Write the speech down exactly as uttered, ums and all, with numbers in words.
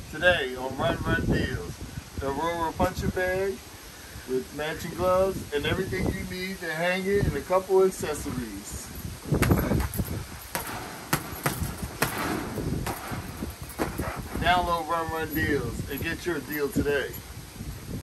today on Run Run Deals. The RORALA puncher bag with matching gloves and everything you need to hang it and a couple accessories. Download Run Run Deals and get your deal today.